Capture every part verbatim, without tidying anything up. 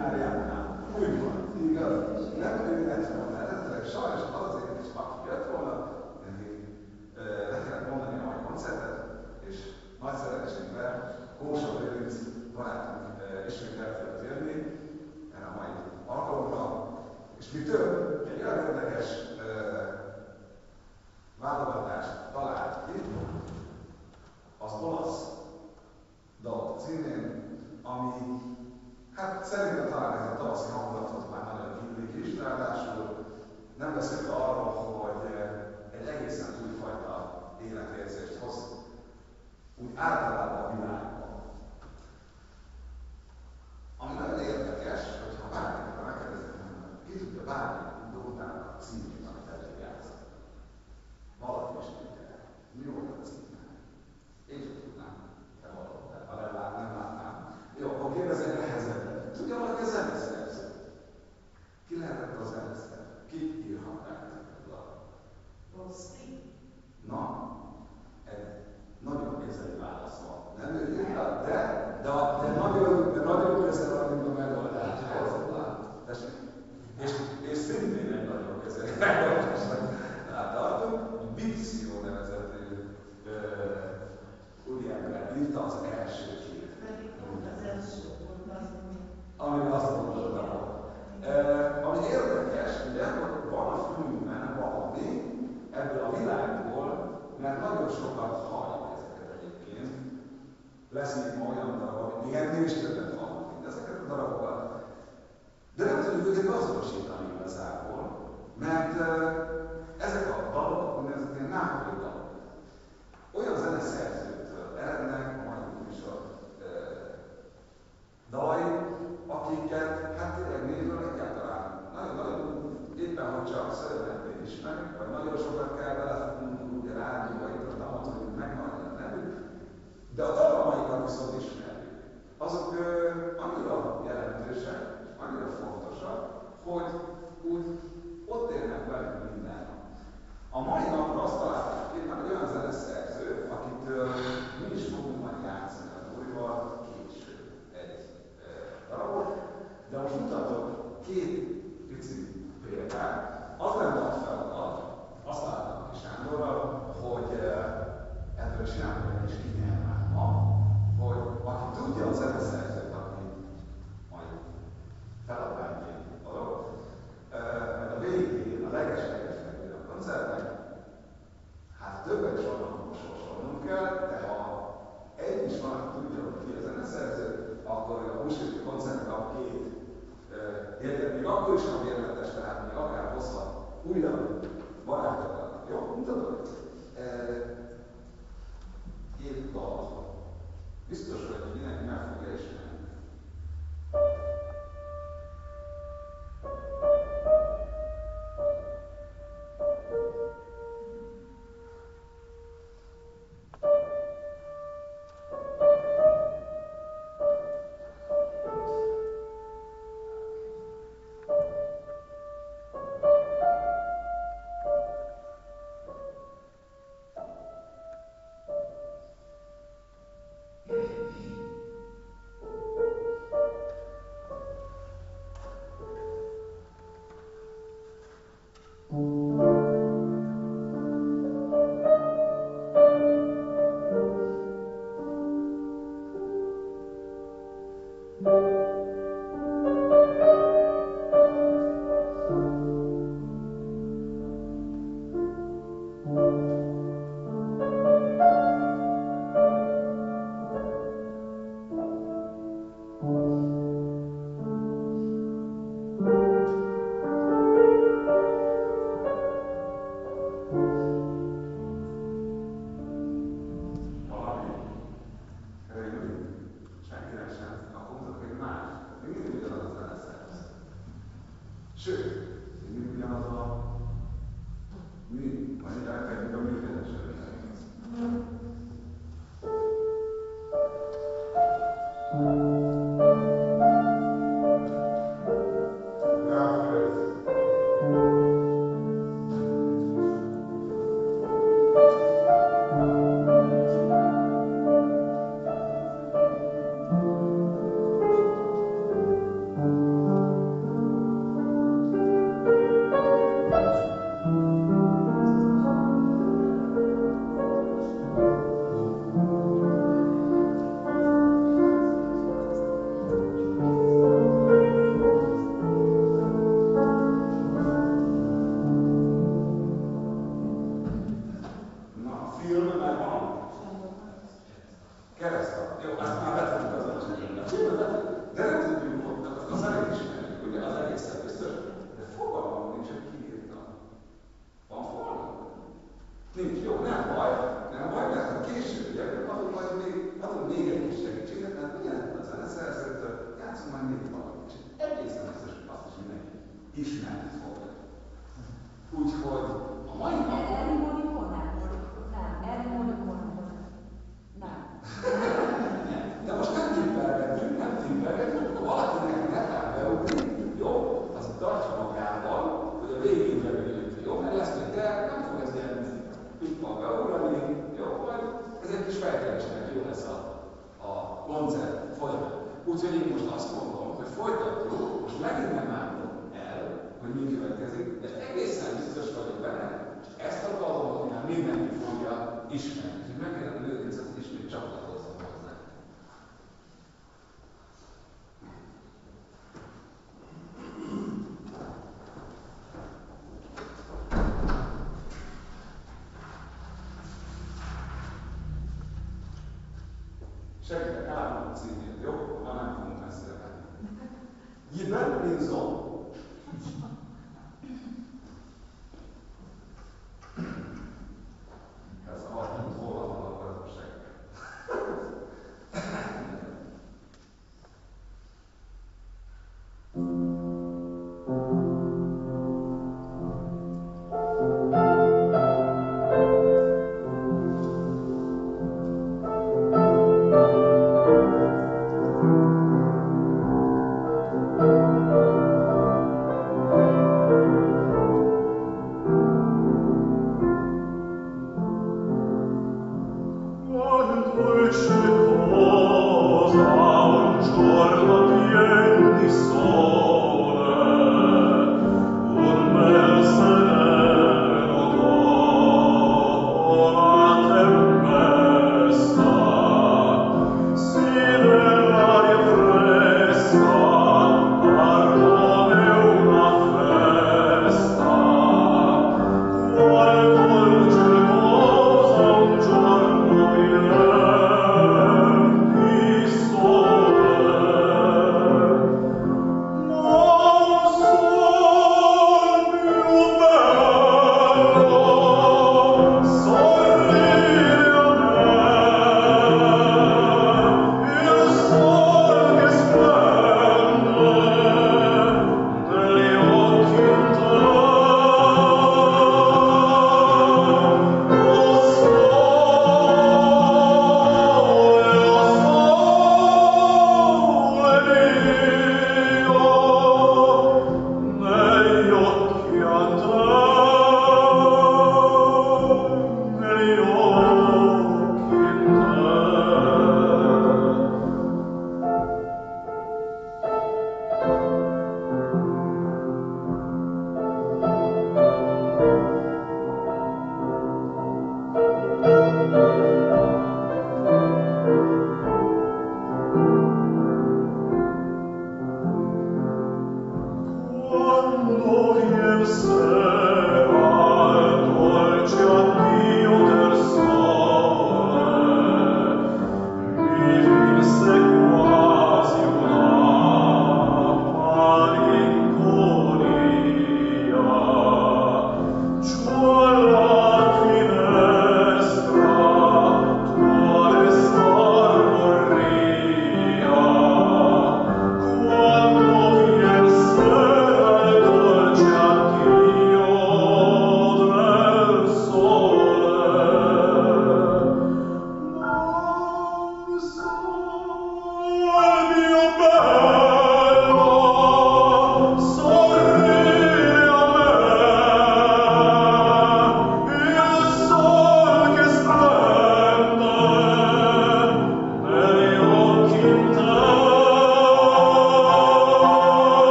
már járnál. Úgy van, igaz? Nem ő lett volna eredetileg, sajnos az az én is, aki jött volna, neki le kellett mondani a mai koncertet, és nagy szerencsénkben Kósa Lőrinc barátunk ismét el tudott jönni erre a mai alkalomra, és mi több, egy olyan érdekes válogatást talált ki az olasz dalok címén, ami hát szerintem talán ez a tavaszi hangulatot már nagyon illik is, ráadásul nem beszélve arról, hogy egy egészen újfajta életérzést hoz úgy általában a világban. Ami nagyon érdekes, hogyha bármikor megkérdezik, ki tudja bármi dolgának a címét, amit eddig játszott. Valaki is tudja. Mi volt a címe? Én sem tudnám. Te valóban. Ha nem lát, nem látnám. Jó, akkor kérdezek nehezebben. Tudja valaki a zeneszerző? Ki lehetett a zeneszerző? Ki írhatná ezeket a Rossi. Na, egy nagyon közeli válasz van. Nem ő írta, de, de, de nagyon, de nagyon közel van, mint a megoldáshoz. És, és szintén egy nagyon közeli megoldásnak tartunk. Bizio nevezetű úriember írta az első hírt. Pedig pont az első volt az, amire azt gondoltam. Uh, ami érdekes, ugye, hogy van a filmben valami ebből a világból, mert nagyon sokat halljuk ezeket egyébként. Lesz még ma olyan darab, ami még ennél is többet hallunk, mint ezeket a darabokat. De nem tudjuk őket azonosítani igazából, mert uh, ezek a dalok, úgynevezett ilyen nápolyi dalok, olyan zeneszerzőtől erednek a mai műsor uh, dalai, akiket hát tényleg névről egyáltalán nagyon-nagyon éppen, hogy csak szövegmentén ismerünk, vagy nagyon sokat kell belefutnunk ugye rádióba, internetre, ahhoz, hogy megmaradjon a nevük, de a dallamaikat viszont ismerjük. Azok ö, annyira jelentősek, annyira fontosak, hogy úgy ott érnek velünk minden nap. A mai napra azt találták ki, hogy egy olyan zeneszerző, akitől mi is fogunk majd játszani a Dórival később egy e, darabot, de most mutatok két pici példát. Az lenne a feladat, azt láttam ki Sándorral, hogy e, ebből csinálunk egy kis kinyelványt ma, hogy aki tudja a zeneszerzőt, aki majd feladványként adok, e, mert a végén, a leges-leges a koncertnek, hát többet is vannak sorsolnunk kell, de ha egy is van, aki tudja, hogy ki a zeneszerző, akkor a húsvéti koncert kap két jegyet, még akkor is nem érdetes, tehát még akár hozhat újabb barátokat. Jó? Mutatok? Két dal. Biztos, hogy mindenki meg fogja ismerni. Thank you. ismerni fog. Úgyhogy a mai napon... Erre mondjuk nem, nem, erre mondjuk nem. De most nem tippelgetünk, nem tippelgetünk, ha valakinek netán beugrik, jó, az tartsa magával, hogy a végén bevegyünk, jó, mert lesz még, de nem fog ez ilyen pikval beugrani, jó, majd ez egy kis fejtelésnek jó lesz a, a koncert folyamán. Úgyhogy én most azt mondom, hogy folytatjuk, most megint nem állom el, hogy mi következik, de egészen biztos vagyok benne, hogy ezt a dalomot már mindenki fogja ismerni. Úgyhogy megkérem Lőrincet, hogy ismét csatlakozzon hozzá. Segítek állom a címét, jó? Ha nem fogunk messzire menni. Jében Linzon. Ez a hatint hol van a gazdaság.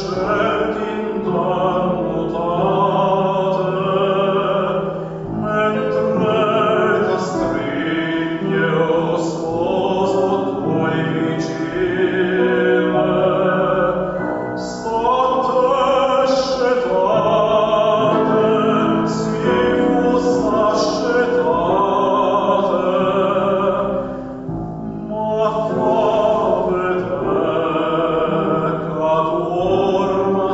Ma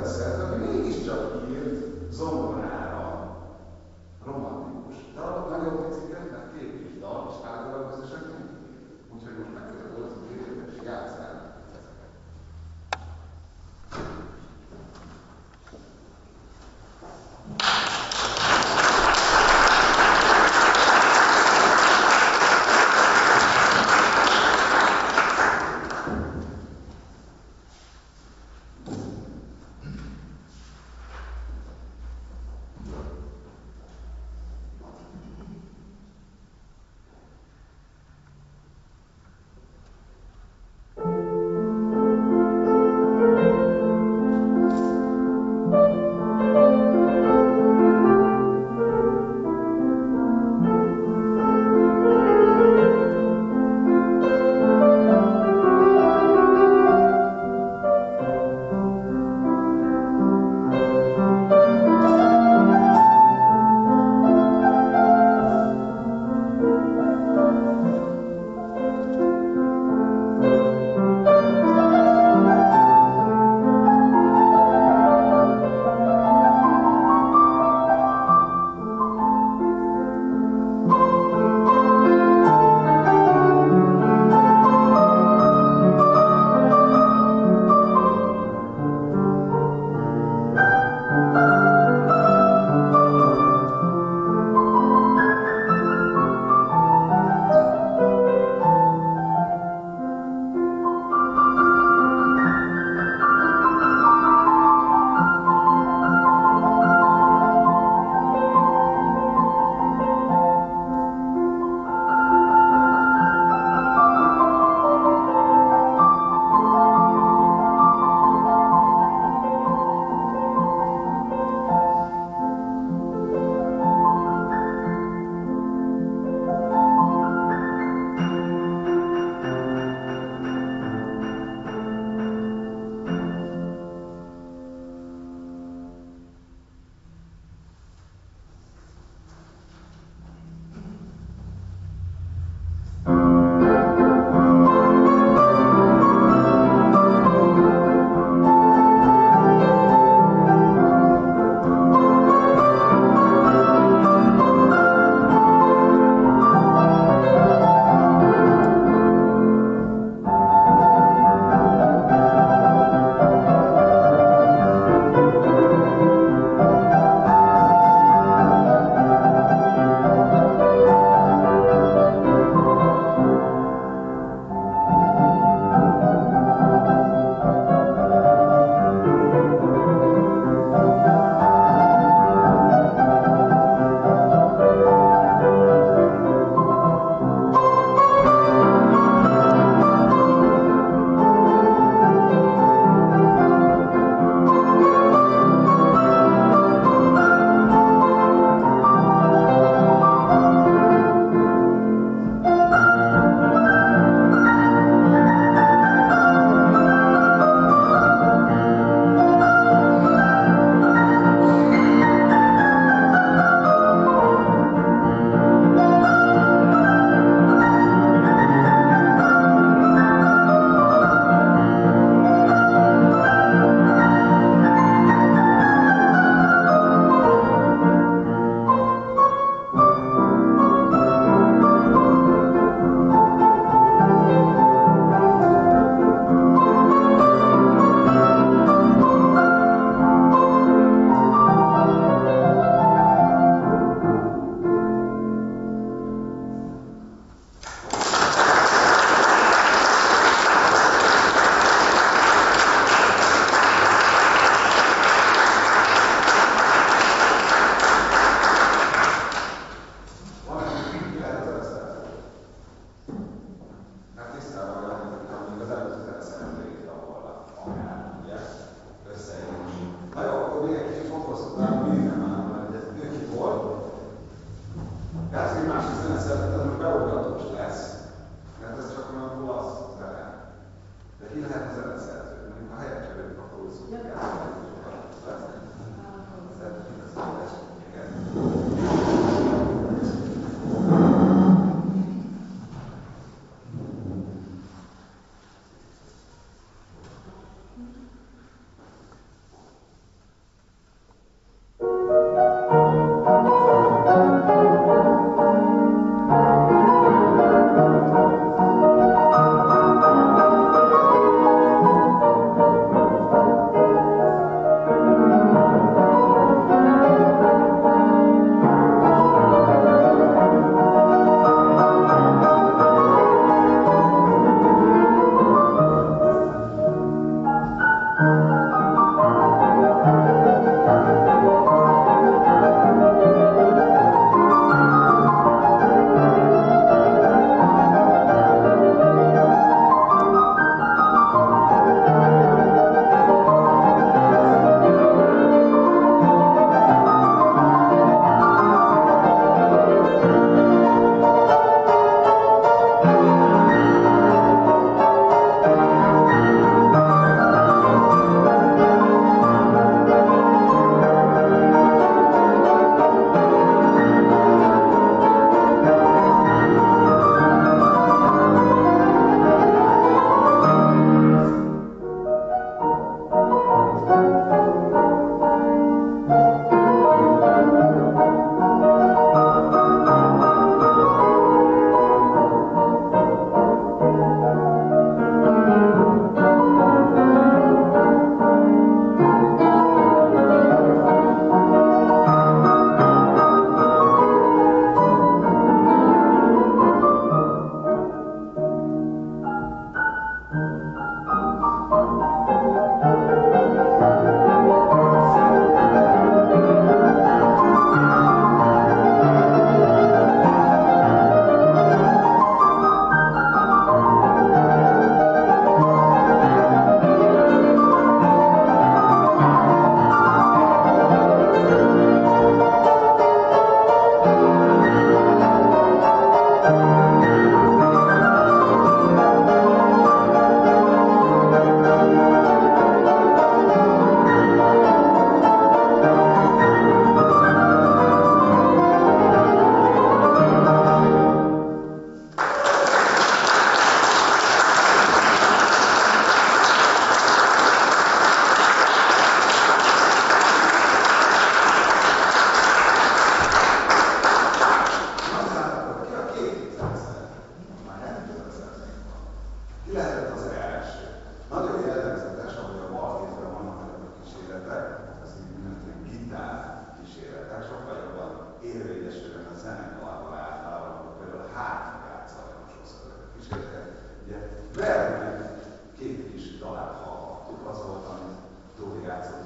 operett szerző, aki mégiscsak írt zongorára romantikus dalok, nagyon piciket, mert két kis dal, és általában összesen nem ír. Úgyhogy most megkérdezem az idézőt, és játsszál ezeket.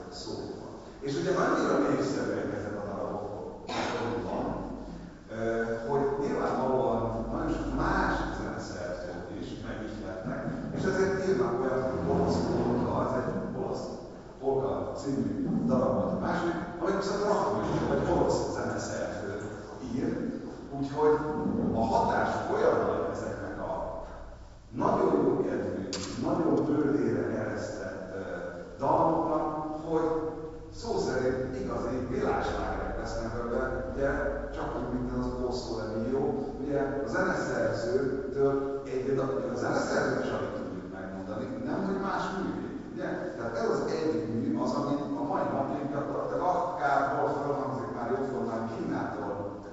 szó van. És ugye annyira népszerűek ezek a darabok, van, hogy nyilvánvalóan nagyon sok más zeneszerzők is megihletnek, és ezért írnak olyan, hogy Olasz Polka, az egy olasz Polka című darab volt a második, amit viszont Rachmaninoff, vagy orosz zeneszerző ír, úgyhogy a hatás olyan nagy ezeknek a nagyon jó kedvű, nagyon bőrére eresztett daloknak, hogy szó szerint igazi világslágerek lesznek belőle, ugye csak úgy, mint az Oszó Emilio, ugye a zeneszerzőtől egy a zeneszerzőt is alig tudjuk megmondani, nem, hogy más művét, ugye? Tehát ez az egy mű az, amit a mai napig gyakorlatilag akár hol fölhangzik már jóformán Kínától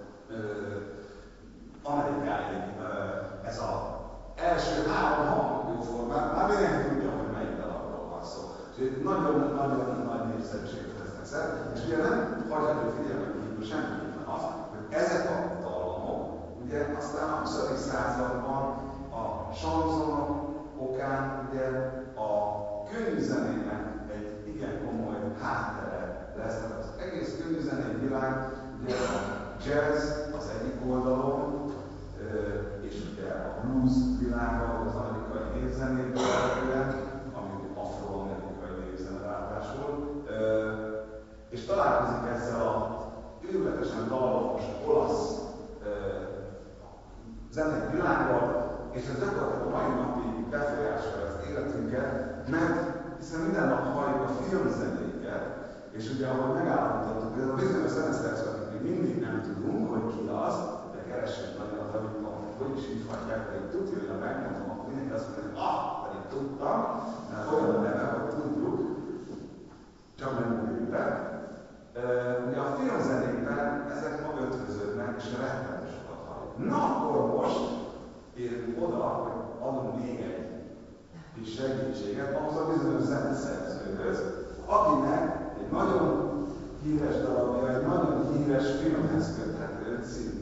Amerikáig ez az első három hang jóformán, már mindenki tudja, hogy melyik dalapról van szó. Úgyhogy nagyon-nagyon nagy népszerűséget tesznek szert, és ugye nem hagyható figyelmen kívül semmiképpen az, hogy ezek a dallamok, ugye aztán a huszadik században a sanzonok okán ugye a könnyű zenének egy igen komoly háttere lesz, tehát az egész könnyű zenei világ, ugye a jazz az egyik oldalon, és ugye a blues világa az amerikai népzenéből eredően, ami afro-amerikai népzene ráadásul, és találkozik ezzel a őrületesen dallamos olasz zenei világgal, és ez gyakorlatilag a mai napig befolyásolja az életünket, mert hiszen minden nap halljuk a filmzenéket, és ugye ahogy megállapítottuk, hogy ez a bizonyos zeneszerző, akit még mindig nem tudunk, hogy ki az, de keressünk nagyon a tanítom, hogy is hívhatják, pedig tudja, hogy ha megmondom, akkor mindenki azt mondja, hogy ah, pedig tudtam, mert olyan a neve, hogy tudjuk, csak nem úgy be. Ugye a filmzenékben ezek ma ötvöződnek, és rettenetes sokat halljuk. Na akkor most érünk oda, hogy adunk még egy kis segítséget ahhoz a bizonyos zeneszerzőhöz, akinek egy nagyon híres darabja, egy nagyon híres filmhez köthető szintén.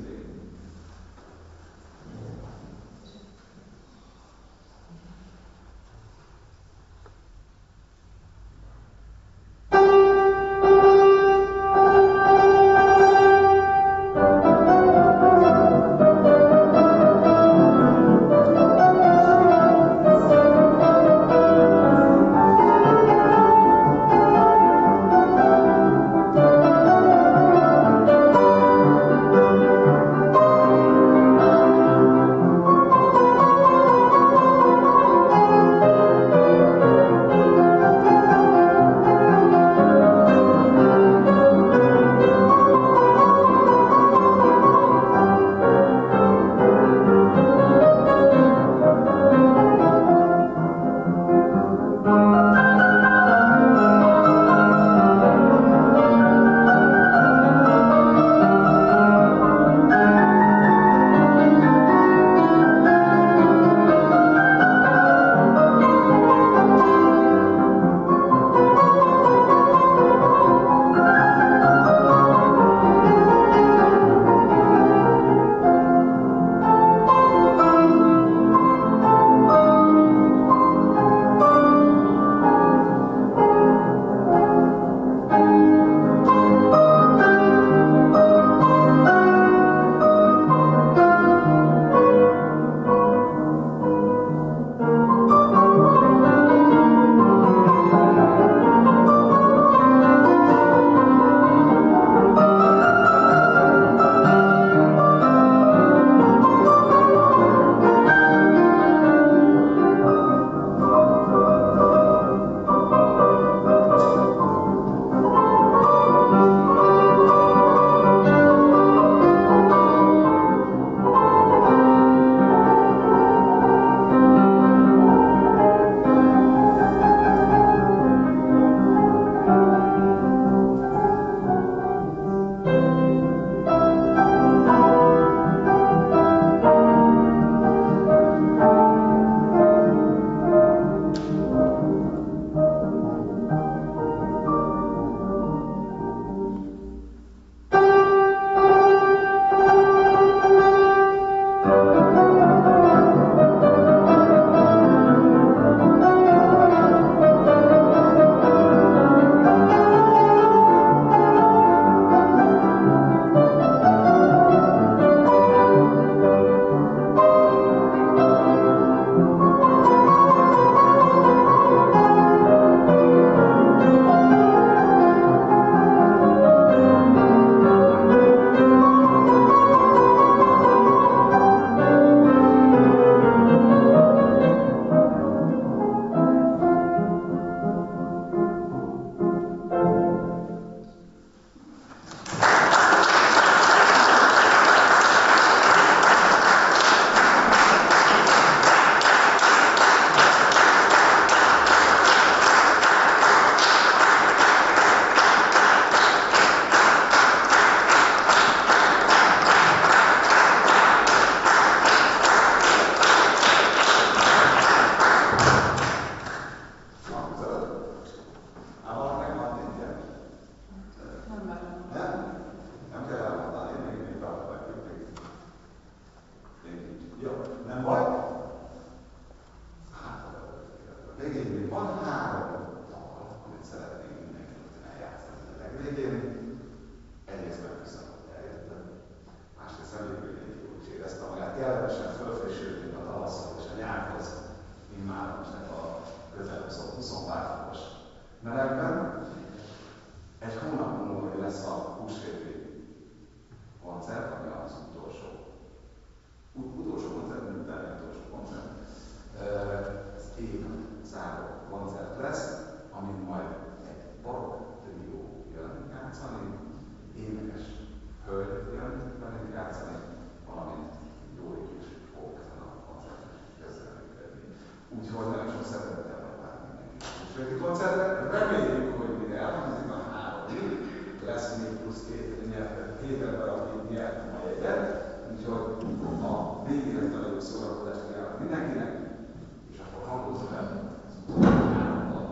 melegben. Egy hónap múlva lesz a húsvéti koncert, ami az utolsó. Ut- utolsó koncert, mint utána utolsó koncert. Ez év záró koncert lesz, amin majd egy barokk trió jön játszani, énekes hölgy jön velünk játszani, valamint Jórik is fog ezen a koncerten közreműködni. Úgyhogy nagyon sok szeretettel várjuk mindenkit a húsvéti koncertre. Reméljük, hogy még elhangzik a háromig, lesz még plusz két nyert, két ember, aki nyert a jegyet, úgyhogy a végére nagyon jó szórakozást kívánok mindenkinek, és akkor hangozom el az utolsó három dalt.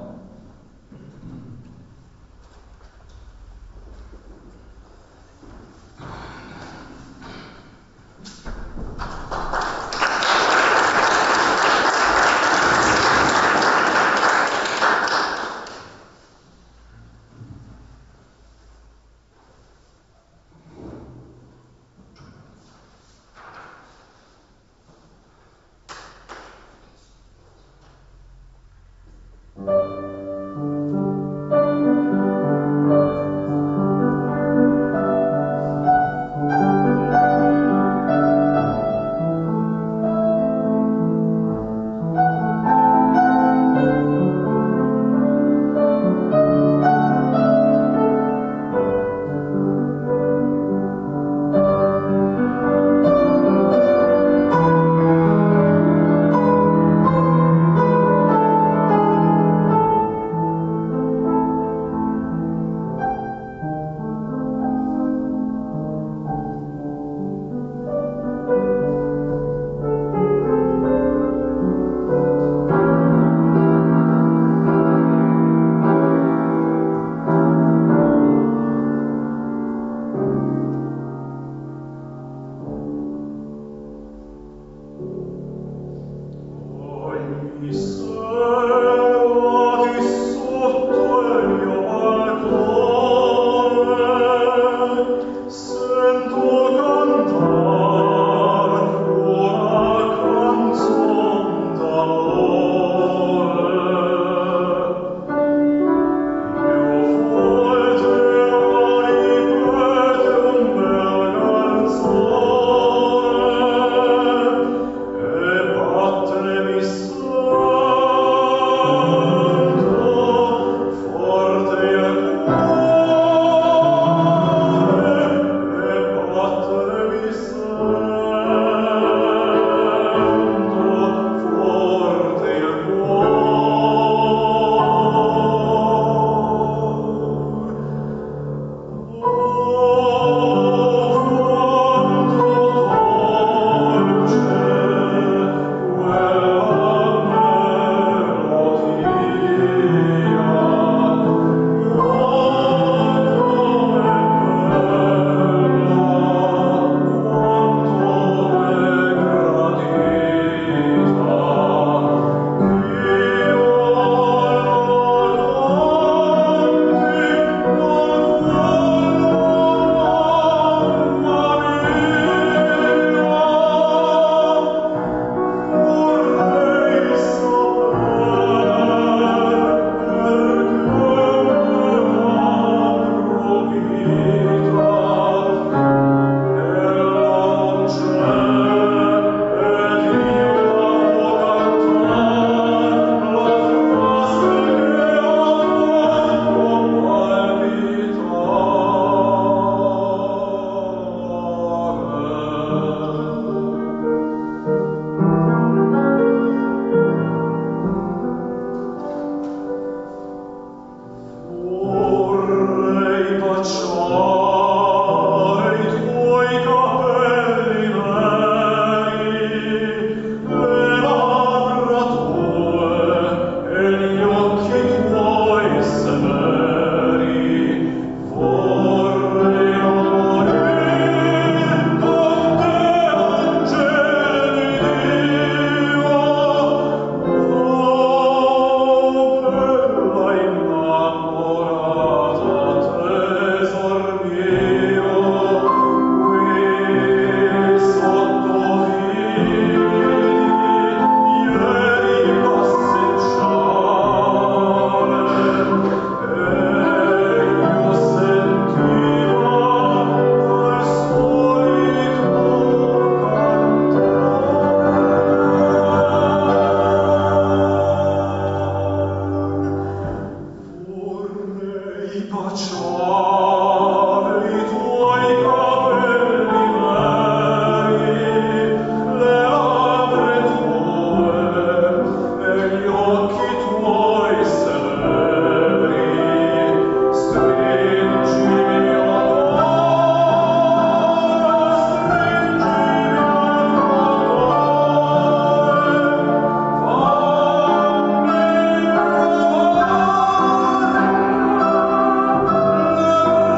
Thank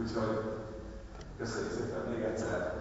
Úgyhogy köszönjük szépen még egyszer.